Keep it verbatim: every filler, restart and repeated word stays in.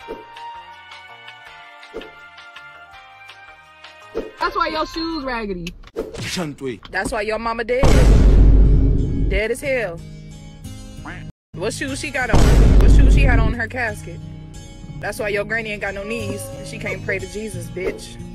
That's why your shoes raggedy. That's why your mama dead. Dead as hell. What shoes she got on? What shoes she had on in her casket? That's why your granny ain't got no knees and she can't pray to Jesus, bitch.